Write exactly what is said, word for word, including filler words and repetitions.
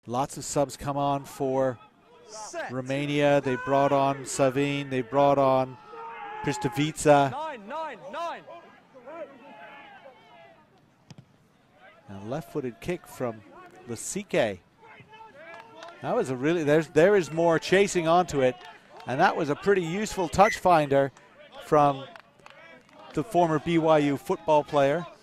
Lots of subs come on for Romania. They brought on Savin. They brought on Pristovica. Nine, nine, nine. A left-footed kick from Lasike. That was a really, there's, there is more chasing onto it. And that was a pretty useful touch finder from the former B Y U football player.